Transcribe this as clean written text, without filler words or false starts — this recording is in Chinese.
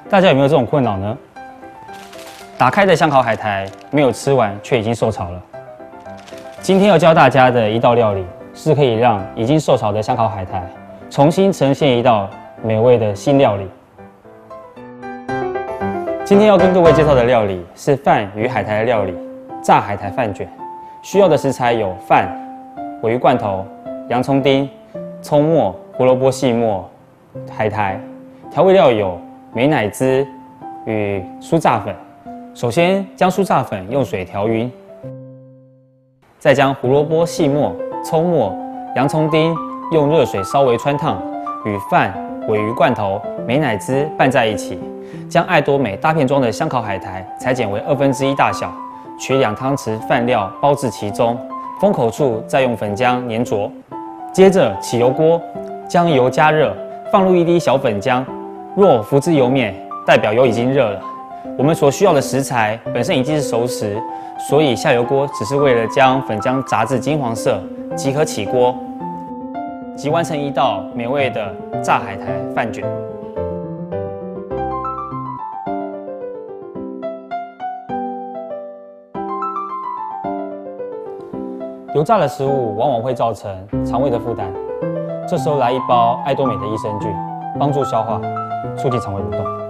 大家有没有这种困扰呢？打开的香烤海苔没有吃完，却已经受潮了。今天要教大家的一道料理，是可以让已经受潮的香烤海苔重新呈现一道美味的新料理。今天要跟各位介绍的料理是饭与海苔的料理——炸海苔饭卷。需要的食材有饭、鲔鱼罐头、洋葱丁、葱末、胡萝卜细末、海苔。调味料有美乃滋与酥炸粉。首先将酥炸粉用水调匀，再将胡萝卜细末、葱末、洋葱丁用热水稍微汆烫，与饭、鲔鱼罐头、美乃滋拌在一起。将爱多美大片装的香烤海苔裁剪为1/2大小，取2汤匙饭料包至其中，封口处再用粉浆粘着。接着起油锅，将油加热，放入1滴小粉浆。若浮之油面，代表油已经热了。我们所需要的食材本身已经是熟食，所以下油锅只是为了将粉浆炸至金黄色即可起锅，即完成一道美味的炸海苔饭卷。油炸的食物往往会造成肠胃的负担，这时候来一包爱多美的益生菌，帮助消化，促进肠胃蠕动。